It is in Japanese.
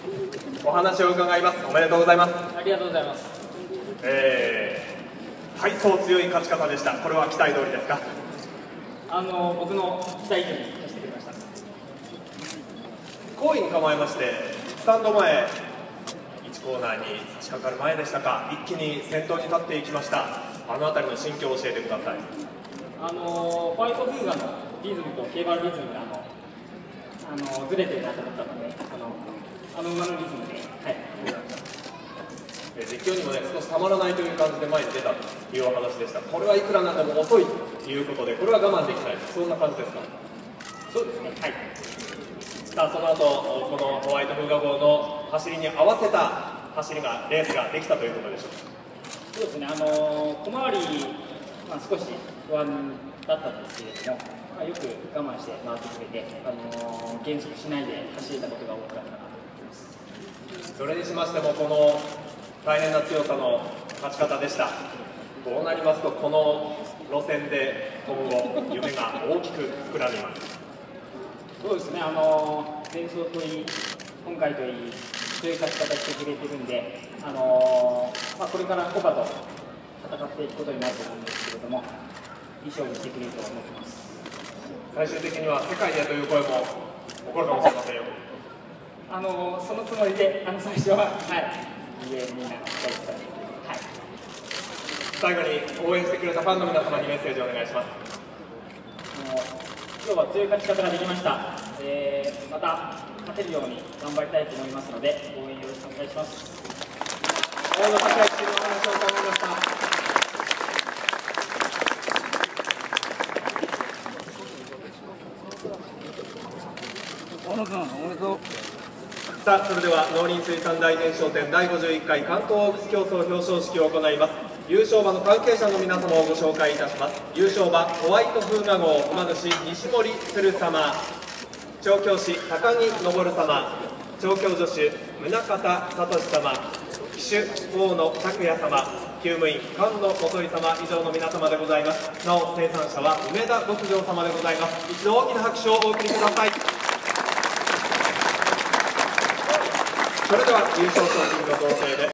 お話を伺います。おめでとうございます。 ありがとうございます。 体操強い勝ち方でした。これは期待通りですか？ 僕の期待以上にさせてくれました。 好位に構えまして、スタンド前1コーナーに差し掛かる前でしたか、一気に先頭に立っていきました。あの辺りの心境を教えてください。 ファイトフーガのリズムと競馬のリズムがずれてるなと思ったので、馬のリズムで、はい、 実況にもね、少したまらないという感じで前に出たというお話でした。これはいくらなんでも遅いということで、これは我慢できない、そんな感じですか？ そうですね、はい。 さあ、その後このホワイトフーガ号の走りに合わせた走りが、レースができたということでしょうか？ そうですね、小回り、少し不安だったんですけれども、よく我慢して回ってくれて、減速しないで走れたことが大きかったなと思います。 それにしましても、この大変な強さの勝ち方でした。こうなりますと、この路線で今後夢が大きく膨らみます。 そうですね、前走といい、今回といい、強い勝ち方してくれてるんで、これからコバと戦っていくことになると思うんですけれども、いい勝負してくれると思ってます。 最終的には世界へという声も起こるかもしれませんよ。 そのつもりで、最初は、はい、みんな期待してたんですけど、はい。 最後に応援してくれたファンの皆様にメッセージをお願いします。 今日は強い勝ち方ができました。また勝てるように頑張りたいと思いますので、応援よろしくお願いします。 大野孝之のお話を伺いました。 大野君、おめでとう。 さあ、それでは農林水産大伝承展第51回関東オークス競争表彰式を行います。優勝馬の関係者の皆様をご紹介いたします。優勝馬ホワイトフーガ号馬主西森鶴様、調教師高木昇様、調教助手宗像聡様、騎手大野拓也様、厩務員菅野元井様、以上の皆様でございます。なお生産者は梅田牧場様でございます。一度大きな拍手をお送りください。それでは優勝賞金の贈呈で